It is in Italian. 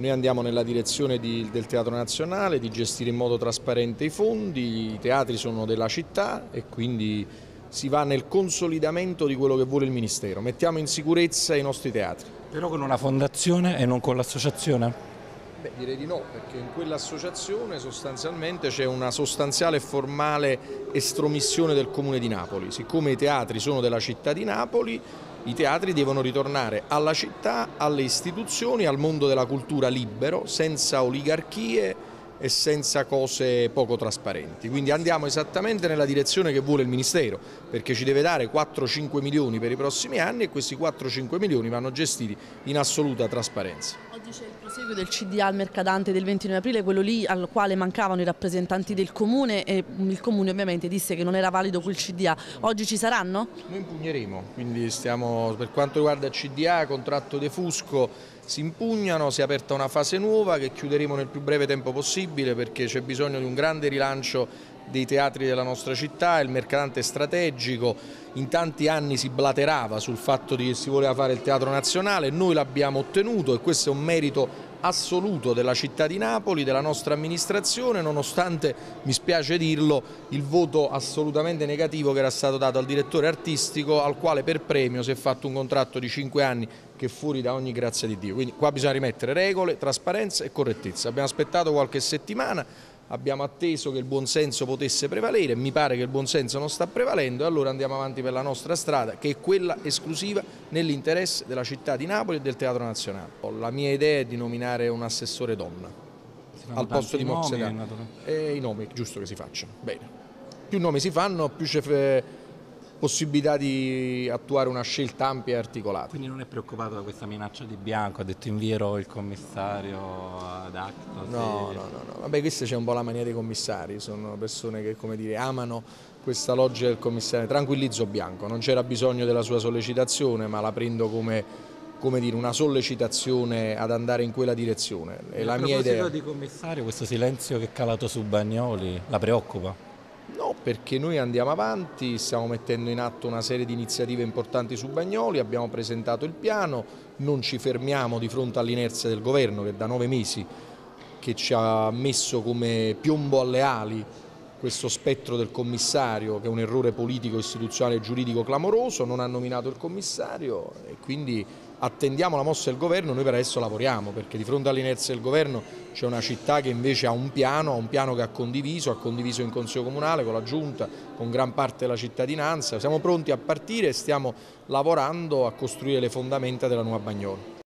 Noi andiamo nella direzione del Teatro Nazionale, di gestire in modo trasparente i fondi, i teatri sono della città e quindi si va nel consolidamento di quello che vuole il Ministero. Mettiamo in sicurezza i nostri teatri. Però con una fondazione e non con l'associazione? Beh, direi di no, perché in quell'associazione sostanzialmente c'è una sostanziale e formale estromissione del Comune di Napoli. Siccome i teatri sono della città di Napoli, i teatri devono ritornare alla città, alle istituzioni, al mondo della cultura libero, senza oligarchie e senza cose poco trasparenti. Quindi andiamo esattamente nella direzione che vuole il Ministero, perché ci deve dare 4-5 milioni per i prossimi anni e questi 4-5 milioni vanno gestiti in assoluta trasparenza. Oggi c'è il proseguo del CDA al Mercadante del 29 aprile, quello lì al quale mancavano i rappresentanti del Comune e il Comune ovviamente disse che non era valido quel CDA. Oggi ci saranno? Noi impugneremo, quindi stiamo, per quanto riguarda il CDA, contratto defusco, si impugnano, si è aperta una fase nuova che chiuderemo nel più breve tempo possibile perché c'è bisogno di un grande rilancio dei teatri della nostra città, il Mercadante è strategico, in tanti anni si blaterava sul fatto che si voleva fare il Teatro Nazionale, noi l'abbiamo ottenuto e questo è un merito assoluto della città di Napoli, della nostra amministrazione, nonostante, mi spiace dirlo, il voto assolutamente negativo che era stato dato al direttore artistico al quale per premio si è fatto un contratto di 5 anni che è fuori da ogni grazia di Dio. Quindi qua bisogna rimettere regole, trasparenza e correttezza. Abbiamo aspettato qualche settimana, abbiamo atteso che il buonsenso potesse prevalere, mi pare che il buonsenso non sta prevalendo e allora andiamo avanti per la nostra strada che è quella esclusiva nell'interesse della città di Napoli e del Teatro Nazionale. La mia idea è di nominare un assessore donna al posto di Moxeda. E i nomi è giusto che si facciano. Bene. Più nomi si fanno, più c'è possibilità di attuare una scelta ampia e articolata. Quindi non è preoccupato da questa minaccia di Bianco? Ha detto invierò il commissario ad Actos? No. Vabbè, questa c'è un po' la mania dei commissari, sono persone che, come dire, amano questa logica del commissario. Tranquillizzo Bianco, non c'era bisogno della sua sollecitazione, ma la prendo come dire, una sollecitazione ad andare in quella direzione. E la mia idea. A proposito di commissario, questo silenzio che è calato su Bagnoli la preoccupa? No, perché noi andiamo avanti, stiamo mettendo in atto una serie di iniziative importanti su Bagnoli, abbiamo presentato il piano, non ci fermiamo di fronte all'inerzia del governo che da 9 mesi che ci ha messo come piombo alle ali questo spettro del commissario che è un errore politico, istituzionale e giuridico clamoroso, non ha nominato il commissario e quindi attendiamo la mossa del governo, noi per adesso lavoriamo perché di fronte all'inerzia del governo c'è una città che invece ha un piano che ha condiviso in Consiglio Comunale, con la Giunta, con gran parte della cittadinanza, siamo pronti a partire e stiamo lavorando a costruire le fondamenta della nuova Bagnoli.